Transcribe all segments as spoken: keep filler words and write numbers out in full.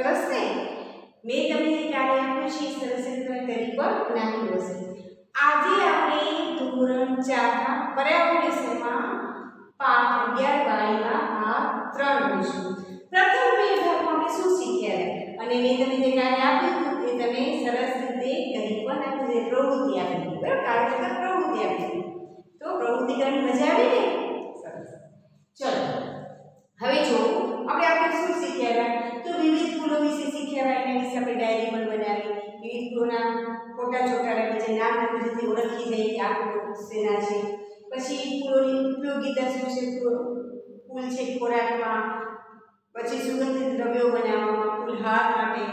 સરસ ને? મેં તમને જે કાર્ય આપ્યું છે સરસ રીતે કરી પર નાખ્યું હશે. આજે આપણે ધોરણ ચારના પર્યાવરણ વિષયમાં પાઠ અગિયાર વાળીમાં ભાગ ત્રણ જોઈશું. પ્રથમ બે ભાગમાં આપણે શું શીખ્યા અને મેં તમને જે કાર્ય આપ્યું હતું એ તમે સરસ રીતે કરી પર નાખ્યું છે. પ્રવૃત્તિ આપી બરાબર, કાર્ય કરતા પ્રવૃત્તિ આપી તો પ્રવૃત્તિ કરવાની મજા આવી ને? સરસ. ચલો હવે જો આપણે આપણે શું શીખ્યા તો વિવિધ ફૂલો વિશે શીખ્યા. એના વિશે આપણે ડાયરી પણ બનાવી. વિવિધ ફૂલોના ફોટા ચોટા રાખી છે, નામ જેથી ઓળખી જાય કે આ ફૂલો શેના છે. પછી ફૂલોની ઉપયોગિતા શું છે? ફૂલ છે ખોરાકમાં, પછી સુગંધિત દ્રવ્યો બનાવવામાં, ફૂલહાર માટે,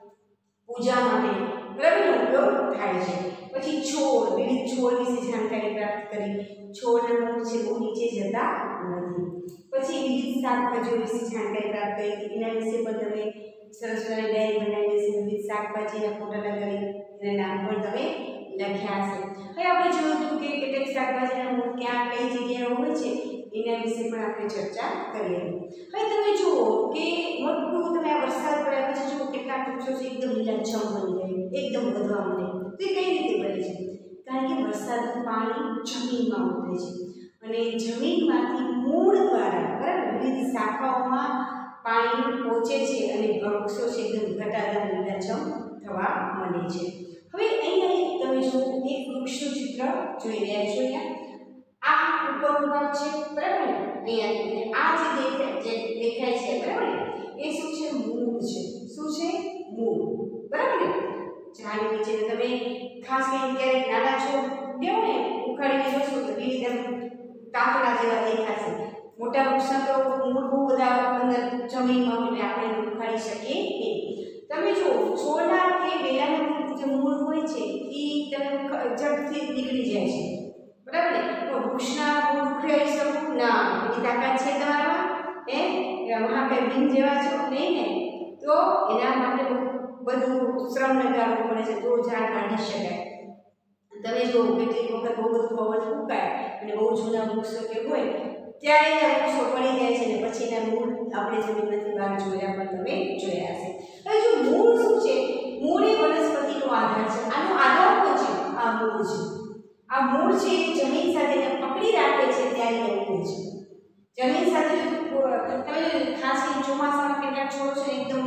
પૂજા માટે બરાબર ઉપયોગ થાય છે. પછી છોડ, વિવિધ છોડ વિશે જાણકારી પ્રાપ્ત કરી. છોડના મૂળ છે બહુ નીચે જતા નથી. પછી વિવિધ શાકભાજીઓ વિશે જાણકારી પ્રાપ્ત કરી. એના વિશે પણ તમે સરસ મજાની ડાયરી બનાવી છે. વિવિધ શાકભાજીના ફોટા લગાવી એના નામ પણ તમે લખ્યા છે. હવે આપણે જોયું હતું કે કેટલાક શાકભાજીના મૂળ ક્યાં કઈ જગ્યાએ હોય છે એના વિશે પણ આપણે ચર્ચા કરી હતી. હવે તમે જુઓ કે મોટું તમે આ વરસાદ પડ્યા પછી જુઓ કેટલાક વૃક્ષો છે એકદમ લીલાછમ બની જાય, એકદમ વધવા માંડે. તો એ કઈ રીતે બને છે? કારણ કે વરસાદનું પાણી જમીનમાં ઉતરે છે અને જમીનમાંથી મૂળ દ્વારા બરાબર વિવિધ શાખાઓમાં પાણી પહોંચે છે અને વૃક્ષો છે એકદમ ઘટાદાર લીલાછમ થવા માંડે છે. હવે અહીંયા તમે જો એક વૃક્ષનું ચિત્ર જોઈ રહ્યા છો. અહીંયા આ ઉપરનો ભાગ છે બરાબર ને? અહીંયા આ જે દેખાય જે દેખાય છે બરાબર ને એ શું છે? મૂળ છે. શું છે? મૂળ બરાબર ને? ઝાડ નીચે તમે ખાસ કરીને ક્યારેક નાના છોડ દેવો ને ઉખાડીને જોશો તો વિવિધ તાંતણા જેવા દેખાશે. મોટા વૃક્ષના તો મૂળ બહુ બધા અંદર જમીનમાં એટલે આપણે ઉખાડી શકીએ નહીં. તમે જો છોડના કે વેલાના જે મૂળ હોય છે એ તમે ઝડપથી નીકળી જાય છે બરાબર ને? તો વૃક્ષના મૂળ ઉખેડી શકું ના એની તાકાત છે તમારામાં હે મહાકાય બિન જેવા છો નહીં ને? તો એના માટે બધું શ્રમ લગાવવું પડે છે તો ઝાડ કાઢી શકાય. તમે જો કેટલીક વખત બહુ બધું પવન ફૂંકાય અને બહુ જૂના વૃક્ષો કે હોય ત્યારે આ વૃક્ષો પડી જાય છે ને પછી એના મૂળ આપણે જમીનમાંથી બહાર જોયા પણ તમે જોયા હશે. હવે જો મૂળ શું છે? મૂળ એ વનસ્પતિનો આધાર છે. આનો આધાર શું છે? આ મૂળ છે. આ મૂળ છે એ જમીન સાથે પકડી રાખે છે ત્યારે ઉગે છે. જમીન સાથે તમે ખાસ કરીને ચોમાસામાં કેટલાક છોડ છે એકદમ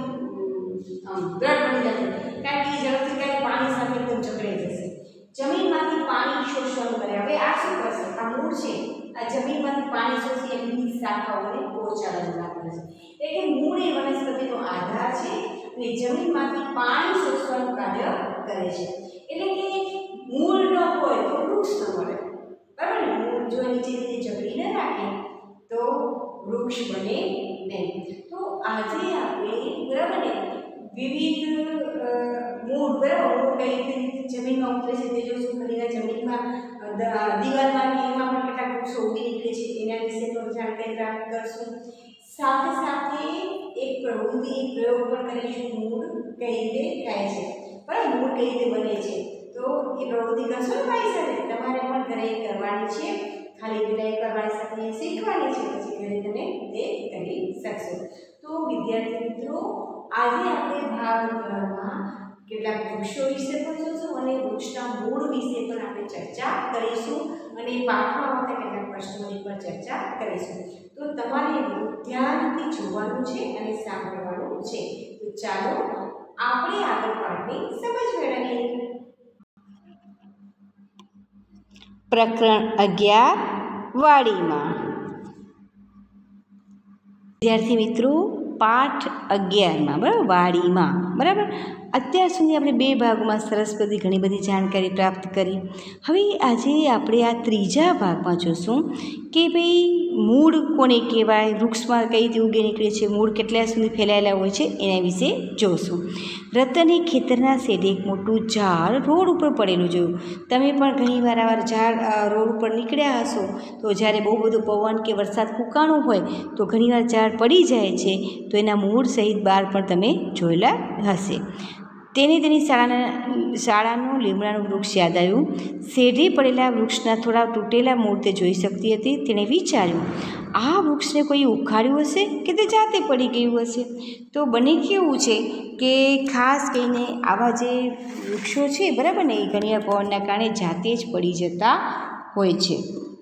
દ્રઢ બની જશે કારણ કે ઝડપથી કાંઈ પાણી સાથે એકદમ જકડાઈ જશે. જમીનમાંથી પાણી શોષણ કરે. હવે આ શું કરશે? આ મૂળ છે આ જમીનમાંથી પાણી શોષી વિવિધ શાખાઓને પહોંચાડવાનું કામ કરે છે. એટલે મૂળ એ વનસ્પતિનો આધાર છે અને જમીનમાંથી પાણી શોષવાનું કાર્ય કરે છે. એટલે કે મૂળ ન હોય તો વૃક્ષ ન મળે બરાબર ને? મૂળ જો નીચેથી જકડી ન રાખે તો વૃક્ષ બને નહીં. તો આજે આપણે બરાબર ને વિવિધ મૂળ બરાબર મૂળ કઈ રીતે જમીનમાં ઉતરે છે તે જોશું. ખરીના જમીનમાં દિવાલમાં એમાં પણ કેટલાક વૃક્ષો ઉગી નીકળે છે એના વિશે પણ જાણકારી પ્રાપ્ત કરશું. સાથે સાથે એક પ્રવૃત્તિ પ્રયોગ પણ કરીશું. મૂળ કઈ રીતે થાય છે બરાબર? મૂળ કઈ રીતે બને છે તો એ પ્રવૃત્તિ કરશો ને મારી સાથે? તમારે પણ ઘરે કરવાની છે. ખાલી વિદાય કરવાની સાથે શીખવાની છે પછી ઘરે તમે તે કરી શકશો. તો વિદ્યાર્થી મિત્રો આજે આપણે ભાગ ત્રણમાં કેટલાક વૃક્ષો વિશે પણ જોઈશું અને વૃક્ષના મૂળ વિશે પણ આપણે ચર્ચા કરીશું અને પાઠમાં આવતા કેટલાક પ્રશ્નોની પણ ચર્ચા કરીશું. તો તમારે ધ્યાનથી જોવાનું છે અને સાંભળવાનું છે. તો ચાલો આપણે આગળ પાઠની સમજ મેળવીએ. પ્રકરણ અગિયાર વાડીમાં. વિદ્યાર્થી મિત્રો પાઠ અગિયારમાં બરાબર વાડીમાં બરાબર અત્યાર સુધી આપણે બે ભાગોમાં સરસ બધી ઘણી બધી જાણકારી પ્રાપ્ત કરી. હવે આજે આપણે આ ત્રીજા ભાગમાં જોઈશું કે ભાઈ મૂળ કોને કહેવાય, વૃક્ષમાં કઈ રીતે ઉગે નીકળે છે, મૂળ કેટલા સુધી ફેલાયેલા હોય છે એના વિશે જોઈશું. રતને ખેતરના શેઢે એક મોટું ઝાડ રોડ ઉપર પડેલું જોયું. તમે પણ ઘણીવાર આવા ઝાડ રોડ ઉપર નીકળ્યા હશો તો જ્યારે બહુ બધો પવન કે વરસાદ ફૂંકાણો હોય તો ઘણીવાર ઝાડ પડી જાય છે તો એના મૂળ સહિત બહાર પણ તમે જોયેલા હશે. તેને તેની શાળાના શાળાનું લીમડાનું વૃક્ષ યાદ આવ્યું. શેઢે પડેલા વૃક્ષના થોડા તૂટેલા મૂળ તે જોઈ શકતી હતી. તેણે વિચાર્યું, આ વૃક્ષને કોઈ ઉખાડ્યું હશે કે તે જાતે પડી ગયું હશે. તો બને કેવું છે કે ખાસ કરીને આવા જે વૃક્ષો છે, બરાબર ને, એ ઘણી વાર પવનના કારણે જાતે જ પડી જતા હોય છે.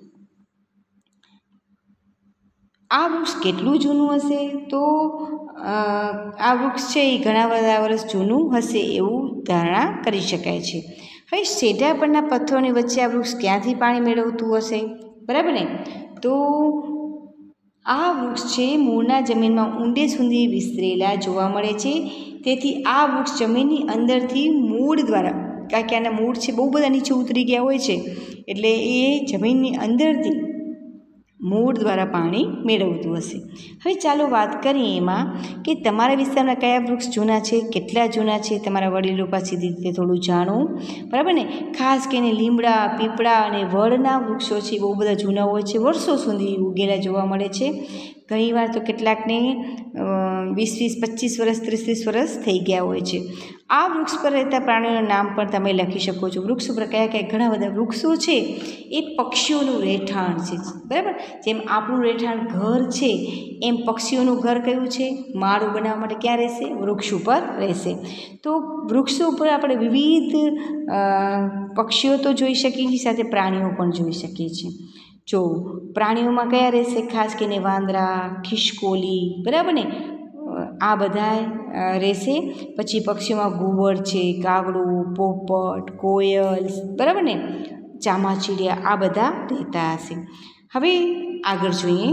આ વૃક્ષ કેટલું જૂનું હશે? તો આ વૃક્ષ છે એ ઘણા બધા વર્ષ જૂનું હશે એવું ધારણા કરી શકાય છે. હવે શેઢા પરના પથ્થરોની વચ્ચે આ વૃક્ષ ક્યાંથી પાણી મેળવતું હશે? બરાબર ને. તો આ વૃક્ષ છે મૂળના જમીનમાં ઊંડે સુધી વિસ્તરેલા જોવા મળે છે. તેથી આ વૃક્ષ જમીનની અંદરથી મૂળ દ્વારા, કારણ કે આના મૂળ છે બહુ બધા નીચે ઉતરી ગયા હોય છે, એટલે એ જમીનની અંદરથી મૂળ દ્વારા પાણી મેળવતું હશે. હવે ચાલો વાત કરીએ એમાં કે તમારા વિસ્તારમાં કયા વૃક્ષ જૂના છે, કેટલા જૂના છે, તમારા વડીલો પાસેથી તે થોડું જાણવું, બરાબર ને. ખાસ કરીને લીમડા, પીપળા અને વડના વૃક્ષો છે બહુ બધા જૂના હોય છે, વર્ષો સુધી ઉગેલા જોવા મળે છે. ઘણીવાર તો કેટલાકને વીસ વીસ પચીસ વર્ષ ત્રીસ ત્રીસ વર્ષ થઈ ગયા હોય છે. આ વૃક્ષ પર રહેતા પ્રાણીઓના નામ પણ તમે લખી શકો છો. વૃક્ષ ઉપર કયા કયા ઘણા બધા વૃક્ષો છે એ પક્ષીઓનું રહેઠાણ છે, બરાબર. જેમ આપણું રહેઠાણ ઘર છે, એમ પક્ષીઓનું ઘર કયું છે? માળું બનાવવા માટે ક્યાં રહેશે? વૃક્ષ ઉપર રહેશે. તો વૃક્ષો ઉપર આપણે વિવિધ પક્ષીઓ તો જોઈ શકીએ છીએ, સાથે પ્રાણીઓ પણ જોઈ શકીએ છીએ. જો પ્રાણીઓમાં કયા રહેશે? ખાસ કરીને વાંદરા, ખિસકોલી, બરાબર ને, આ બધા રહેશે. પછી પક્ષીઓમાં ઘુવડ છે, કાગડું, પોપટ, કોયલ, બરાબર ને, ચામાચીડિયા, આ બધા રહેતા હશે. હવે આગળ જોઈએ.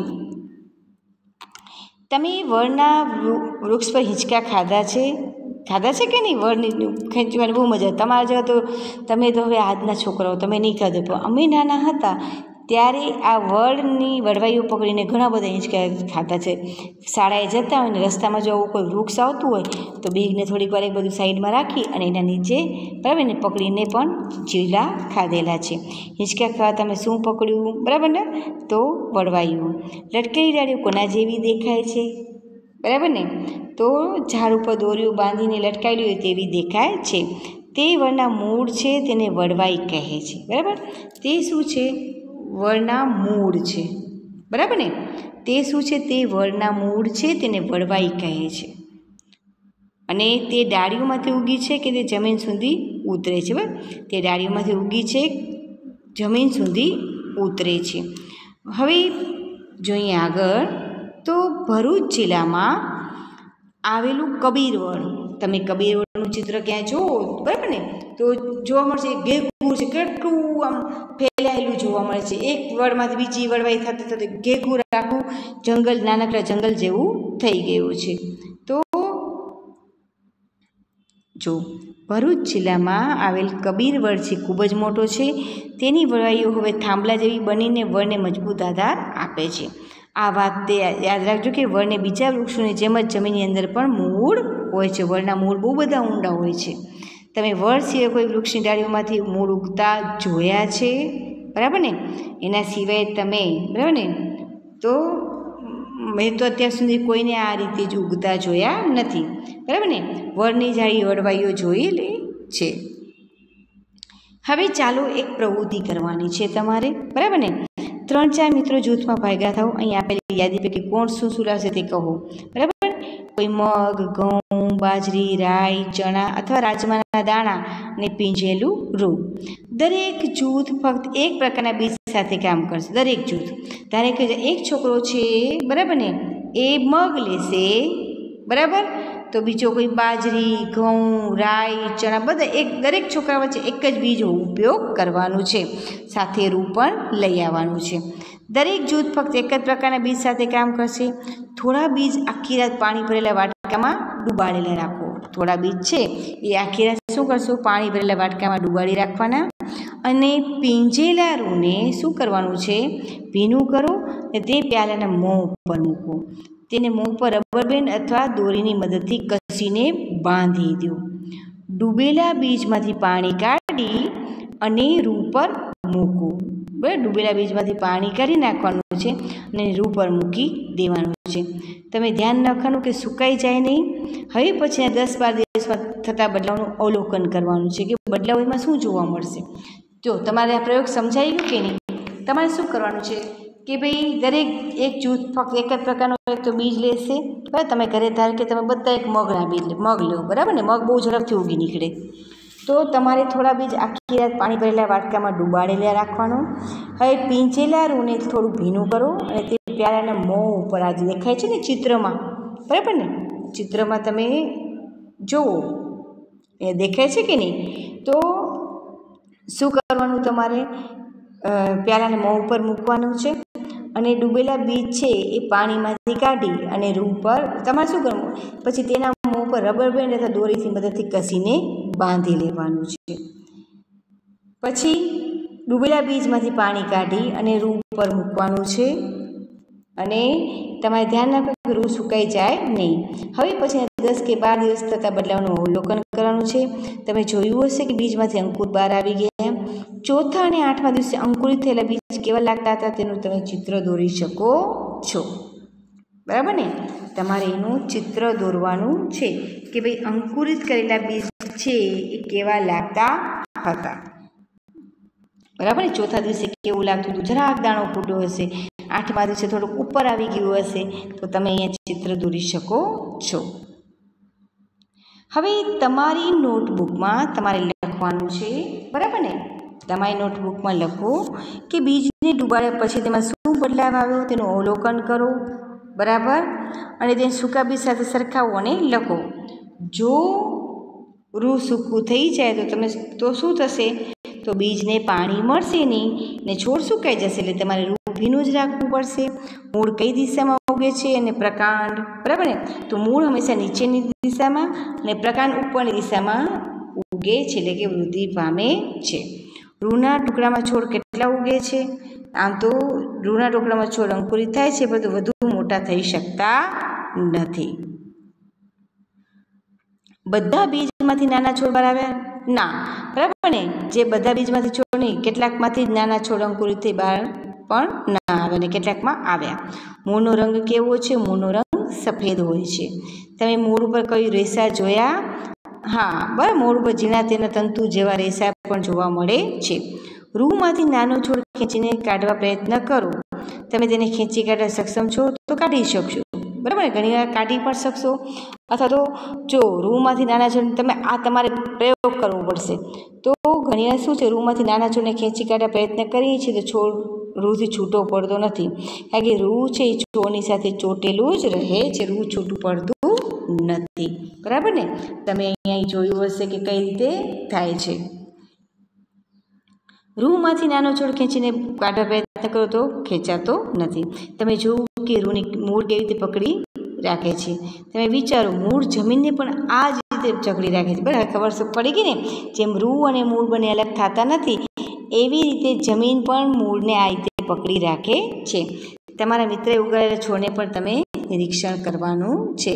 તમે વડના વૃક્ષ પર હિંચકા ખાધા છે ખાધા છે કે નહીં? વડની ખેંચવાની બહુ મજા. તમારા જેવા તો તમે તો હવે આજના છોકરાઓ તમે નહીં ખાધો, પણ અમે નાના હતા ત્યારે આ વડની વડવાઈઓ પકડીને ઘણા બધા હિંચકા ખાતા છે. શાળાએ જતા હોય ને રસ્તામાં જો આવું કોઈ વૃક્ષ આવતું હોય તો બેગને થોડીક વાર એક બધું સાઈડમાં રાખી અને એના નીચે, બરાબર ને, પકડીને પણ ચીલા ખાધેલા છે. હિંચકા ખાવા તમે શું પકડ્યું? બરાબર ને, તો વડવાઈઓ. લટકેલી ડાળીઓ કોના જેવી દેખાય છે? બરાબર ને, તો ઝાડ ઉપર દોરીઓ બાંધીને લટકાયેલી હોય તેવી દેખાય છે. તે વડના મૂળ છે, તેને વડવાઈ કહે છે. બરાબર, તે શું છે? વડના મૂળ છે, બરાબર ને. તે શું છે? તે વડના મૂળ છે, તેને વડવાઈ કહે છે. અને તે ડાળીઓમાંથી ઉગી છે કે તે જમીન સુધી ઉતરે છે? બરાબર, તે ડાળીઓમાંથી ઉગી છે, જમીન સુધી ઉતરે છે. હવે જોઈએ આગળ. તો ભરૂચ જિલ્લામાં આવેલું કબીરવડ, તમે કબીરવડનું ચિત્ર ક્યાં જુઓ, બરાબર ને, તો જોવા મળશે ઘેઘુર છે, કેટલું આમ ફેલાયેલું જોવા મળે છે. એક વડમાંથી બીજી વડવાઈ થતાં થતાં ઘેઘુર આખું જંગલ, નાનકડા જંગલ જેવું થઈ ગયું છે. તો જો ભરૂચ જિલ્લામાં આવેલ કબીરવડ છે ખૂબ જ મોટો છે. તેની વડવાઈઓ હવે થાંભલા જેવી બનીને વડને મજબૂત આધાર આપે છે. આ વાત તે યાદ રાખજો કે વડને બીજા વૃક્ષોની જેમ જ જમીનની અંદર પણ મૂળ હોય છે. વડના મૂળ બહુ બધા ઊંડા હોય છે. તમે વડ સિવાય કોઈ વૃક્ષની ડાળીઓમાંથી મૂળ ઉગતા જોયા છે? બરાબર ને. એના સિવાય તમે, બરાબર ને, તો મેં તો અત્યાર સુધી કોઈને આ રીતે જ ઉગતા જોયા નથી. બરાબર ને, વડની જાળી વડવાઈઓ જોયેલી છે. હવે ચાલો એક પ્રવૃત્તિ કરવાની છે તમારે, બરાબર ને. ત્રણ ચાર મિત્રો જૂથમાં ભેગા થાઓ. અહીં આપેલી યાદી પૈકી કોણ શું શું લાવશે તે કહો, બરાબર. કોઈ મગ, ઘઉં, બાજરી, રાઈ, ચણા અથવા રાજમાના દાણા અને પીંજેલું રૂ. દરેક જૂથ ફક્ત એક પ્રકારના બીજ સાથે કામ કરશે. દરેક જૂથ, ધારે કે એક છોકરો છે, બરાબર ને, એ મગ લેશે, બરાબર, તો બીજો કોઈ બાજરી, ઘઉં, રાઈ, ચણા, બધા એક, દરેક છોકરા વચ્ચે એક જ બીજ ઉપયોગ કરવાનું છે. સાથે રૂ પણ લઈ આવવાનું છે. દરેક જૂથ ફક્ત એક જ પ્રકારના બીજ સાથે કામ કરશે. થોડા બીજ આખી રાત પાણી ભરેલા વાટકામાં ડૂબાડેલા રાખો. થોડા બીજ છે એ આખી રાત શું કરશો? પાણી ભરેલા વાટકામાં ડૂબાડી રાખવાના. અને પીંજેલા રૂને શું કરવાનું છે? ભીનું કરો અને તે પ્યાલાના મોં ઉપર મૂકો. તેને મોં પર રબર બેન્ડ અથવા દોરીની મદદથી કસીને બાંધી દો. ડૂબેલા બીજમાંથી પાણી કાઢી અને રૂ પર મૂકો. બરાબર, ડૂબેલા બીજમાંથી પાણી કાઢી નાખવાનું છે અને રૂ પર મૂકી દેવાનું છે। તમે ધ્યાન રાખવાનું કે સુકાઈ જાય નહીં। હવે પછી દસ બાર દિવસમાં થતા બદલાવનું અવલોકન કરવાનું છે કે બદલાવ એમાં શું જોવા મળશે। જો તમારે આ પ્રયોગ સમજાઈ ગયો કે નહીં? તમારે શું કરવાનું છે કે ભાઈ દરેક એક જૂથ ફક્ત એક જ પ્રકારનો એક તો બીજ લેશે, બરાબર। તમે ઘરે ધારો કે તમે બધા એક મગના બીજ મગ લો, બરાબર ને? મગ બહુ ઝડપથી ઉગી નીકળે, તો તમારે થોડા બીજ આખી રાત પાણી ભરેલા વાટકામાં ડુબાડેલા રાખવાનું। હવે પીંચેલા રૂને થોડું ભીનું કરો અને તે પ્યાલાના મોં ઉપર આજે દેખાય છે ને ચિત્રમાં, બરાબર ને? ચિત્રમાં તમે જુઓ એ દેખાય છે કે નહીં? તો શું કરવાનું તમારે? પ્યાલાને મોં ઉપર મૂકવાનું છે અને ડૂબેલા બીજ છે એ પાણીમાંથી કાઢી અને રૂ પર તમારે શું કરવું? પછી તેના મોં ઉપર રબર બેન્ડ અથવા દોરીથી મદદથી કસીને બાંધી લેવાનું છે। પછી ડૂબેલા બીજમાંથી પાણી કાઢી અને રૂ પર મૂકવાનું છે અને તમારે ધ્યાન રાખવું કે રૂ સુકાઈ જાય નહીં। હવે પછી દસ કે બાર દિવસ થતાં બદલાવનું અવલોકન કરવાનું છે। તમે જોયું હશે કે બીજમાંથી અંકુર બહાર આવી ગયા। ચોથા અને આઠમા દિવસે અંકુરિત થયેલા બીજ કેવા લાગતા હતા તેનું તમે ચિત્ર દોરી શકો છો, બરાબર ને? તમારે એનું ચિત્ર દોરવાનું છે કે ભાઈ અંકુરિત કરેલા બીજ છે એ કેવા લાગતા હતા, બરાબર ને? ચોથા દિવસે કેવું લાગતું હતું? જરાક દાણો ફૂટ્યો હશે। આઠમા દિવસે થોડુંક ઉપર આવી ગયું હશે, તો તમે અહીંયા ચિત્ર દોરી શકો છો। હવે તમારી નોટબુકમાં તમારે લખવાનું છે, બરાબર ને? તમારી નોટબુકમાં લખો કે બીજને ડૂબાડ્યા પછી તેમાં શું બદલાવ આવ્યો તેનું અવલોકન કરો, બરાબર? અને તેને સૂકા બીજ સાથે સરખાવો અને લખો। જો રૂ સૂકું થઈ જાય તો તમે તો શું થશે? તો બીજને પાણી મળશે નહીં ને છોડ સુકાઈ જશે, એટલે તમારે રૂ ભીનું જ રાખવું પડશે। મૂળ કઈ દિશામાં ઉગે છે અને પ્રકાંડ, બરાબર ને? તો મૂળ હંમેશા નીચેની દિશામાં અને પ્રકાંડ ઉપરની દિશામાં ઉગે છે, એટલે કે વૃદ્ધિ પામે છે। રૂના ટુકડામાં છોડ કેટલા ઉગે છે? આમ તો રૂના ટુકડામાં છોડ અંકુરિત થાય છે, પરંતુ વધુ મોટા થઈ શકતા નથી। બધા બીજમાંથી નાના છોડ બહાર આવ્યા? ના, બરાબર ને? જે બધા બીજમાંથી છોડ નહીં, કેટલાકમાંથી જ નાના છોડ અંકુરિત થઈ બહાર પણ ના આવે અને કેટલાકમાં આવ્યા। મૂળનો રંગ કેવો છે? મૂળનો રંગ સફેદ હોય છે। તમે મૂળ ઉપર કઈ રેસા જોયા? હા, બરાબર, મૂળ ઉપર ઝીણા તેના તંતુ જેવા રેસા પણ જોવા મળે છે। રૂમાંથી નાનો છોડ ખેંચીને કાઢવા પ્રયત્ન કરો। તમે તેને ખેંચી કાઢવા સક્ષમ છો તો કાઢી શકશો, બરાબર ને? ઘણી વાર કાઢી પણ શકશો, અથવા તો જો રૂમાંથી નાના છોડ તમે આ તમારે પ્રયોગ કરવો પડશે। તો ઘણી વાર શું છે, રૂમાંથી નાના છોડને ખેંચી કાઢવા પ્રયત્ન કરીએ છીએ તો છોડ રૂથી છૂટો પડતો નથી, કારણ કે રૂ છે એ છોડની સાથે ચોટેલું જ રહે છે, રૂ છૂટું પડતું નથી, બરાબર ને? તમે અહીંયા જોયું હશે કે કઈ રીતે થાય છે। રૂમાંથી નાનો છોડ ખેંચીને કાઢવા પ્રયત્ન કરો તો ખેંચાતો નથી। તમે જોવું કે રૂની મૂળ કેવી રીતે પકડી રાખે છે। તમે વિચારો, મૂળ જમીનને પણ આ જ રીતે જકડી રાખે છે, બરાબર? ખબર પડી ગઈ ને? જેમ રૂ અને મૂળ બંને અલગ થતા નથી, એવી રીતે જમીન પણ મૂળને આ રીતે પકડી રાખે છે। તમારા મિત્રએ ઉગાડેલા છોડને પણ તમે નિરીક્ષણ કરવાનું છે।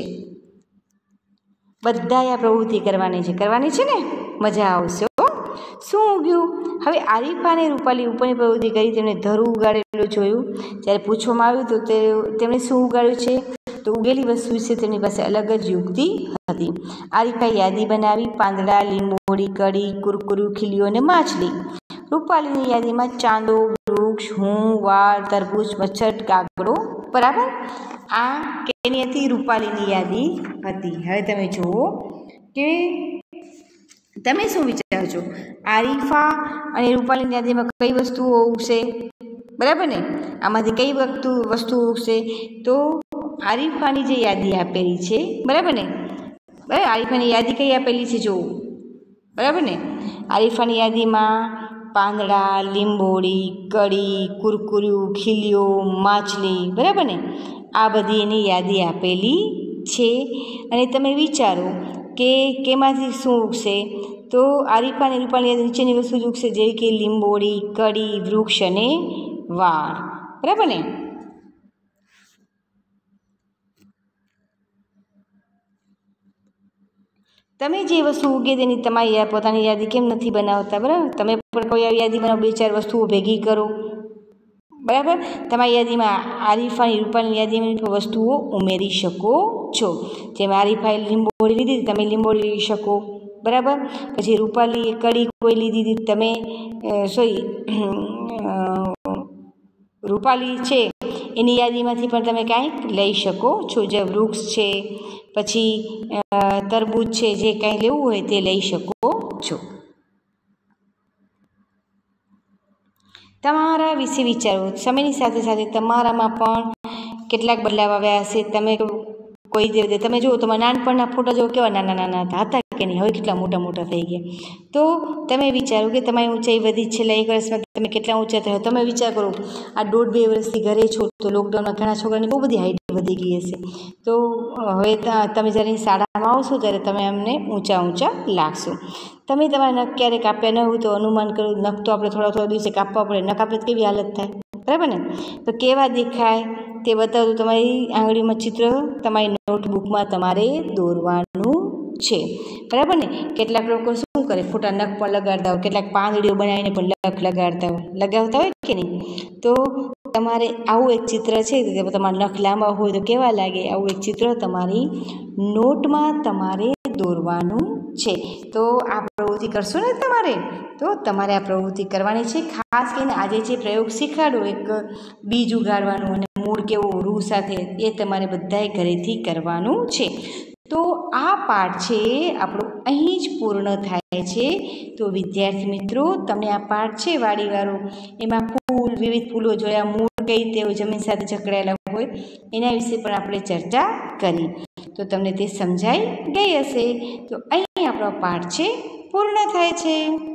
બધાએ આ પ્રવૃત્તિ કરવાની છે, કરવાની છે ને? મજા આવશે। શું ઉગ્યું? હવે આરીફા અને રૂપાલી ઉપરની પ્રવૃત્તિ કરી, તેમણે ધરું ઉગાડેલું જોયું। જ્યારે પૂછવામાં આવ્યું તો તે તેમણે શું ઉગાડ્યું છે? તો ઉગેલી વસ્તુ વિશે તેમની પાસે અલગ જ યુક્તિ હતી। આરીફાએ યાદી બનાવી, પાંદડા, લીંબોળી, કડી, કુરકુરું, ખીલીઓ અને માછલી। રૂપાલીની યાદીમાં ચાંદો, વૃક્ષ, હું, વાળ, તરબૂચ, મચ્છર, કાગડો, બરાબર? આ કેની હતી? રૂપાલીની યાદી હતી। હવે તમે જુઓ કે તમે શું વિચારો છો? આરીફા અને રૂપાલીની યાદીમાં કઈ વસ્તુઓ ઉગશે, બરાબર ને? આમાંથી કઈ વસ્તુ વસ્તુ ઉગશે? તો આરીફાની જે યાદી આપેલી છે, બરાબર ને? બરાબર, આરીફાની યાદી કઈ આપેલી છે જુઓ, બરાબર ને? આરીફાની યાદીમાં પાંદડા, લીંબોળી, કડી, કુરકુરું, ખીલીઓ, માછલી, બરાબર ને? આ બધી એની યાદી આપેલી છે। અને તમે વિચારો કે કેમાંથી શું ઉગશે? તો આરીફા અને રૂપાલી નીચેની વસ્તુ જ ઉગશે, જેવી કે લીંબોળી, કડી, વૃક્ષ અને વાળ, બરાબર ને? તમે જે વસ્તુ ઉગે તેની તમારી પોતાની યાદી કેમ નથી બનાવતા, બરાબર? તમે પણ કોઈ યાદી બનાવો, બે ચાર વસ્તુઓ ભેગી કરો, બરાબર. તમારી યાદીમાં આરીફાની રૂપાની યાદીમાં વસ્તુઓ ઉમેરી શકો છો. જેમ આરીફાએ લીંબોળી લીધી તમે લીંબોળી લઈ શકો, બરાબર. પછી રૂપાલીએ કડી કોઈ લીધી હતી તમે સોરી રૂપાલી છે એની યાદીમાંથી પણ તમે કાંઈક લઈ શકો છો. જે વૃક્ષ છે, પછી તરબૂચ છે, જે કાંઈ લેવું હોય તે લઈ શકો છો. તમારા વિશે વિચારો. સમયની સાથે સાથે તમારામાં પણ કેટલાક બદલાવ આવ્યા હશે. તમે કોઈ દે તમે જુઓ તમારા નાનપણના ફોટા જો કેવા નાના નાના હતા કે નહીં, હવે કેટલા મોટા મોટા થઈ ગયા. તો તમે વિચારો કે તમારી ઊંચાઈ વધી છેલ્લા એક વર્ષમાં તમે કેટલા ઊંચા થયો. તમે વિચાર કરો આ દોઢ બે વર્ષથી ઘરે છો તો લોકડાઉનમાં ઘણા છોકરાની બહુ બધી હાઈટ વધી ગઈ હશે. તો હવે તમે જ્યારે શાળામાં આવશો ત્યારે તમે અમને ઊંચા ઊંચા લાગશો. તમે તમારા નખ ક્યારે કાપ્યા ન હોય તો અનુમાન કરો. નખ તો આપણે થોડા થોડા દિવસે કાપવા પડે. નખ કાપે તો કેવી હાલત થાય, બરાબર ને. તો કેવા દેખાય તે બતાવતું તમારી આંગળીમાં ચિત્ર તમારી નોટબુકમાં તમારે દોરવાનું છે, બરાબર ને. કેટલાક લોકો શું કરે, ખોટા નખ પણ લગાડતા હોય, કેટલાક પાંદડીઓ બનાવીને પણ નખ લગાડતા હોય લગાવતા હોય કે નહીં. તો તમારે આવું એક ચિત્ર છે, તમારા નખ લાંબા હોય તો કેવા લાગે, આવું એક ચિત્ર તમારી નોટમાં તમારે દોરવાનું છે. તો આ પ્રવૃત્તિ કરશો ને તમારે, તો તમારે આ પ્રવૃત્તિ કરવાની છે. ખાસ કરીને આજે જે પ્રયોગ શીખવાડો, એક બીજ ઉગાડવાનું અને મૂળ કેવું રૂ સાથે, એ તમારે બધાએ ઘરેથી કરવાનું છે. તો આ પાઠ છે આપણો અહીં જ પૂર્ણ થાય છે. તો વિદ્યાર્થી મિત્રો, તમને આ પાઠ છે વાડીવાળો, એમાં ફૂલ, વિવિધ ફૂલો જોયા, મૂળ કઈ રીતે જમીન સાથે જકડાયેલા હોય એના વિશે પણ આપણે ચર્ચા કરી. તો તમને તે સમજાઈ ગઈ હશે. તો અહીં આપણો પાઠ છે પૂર્ણ થાય છે.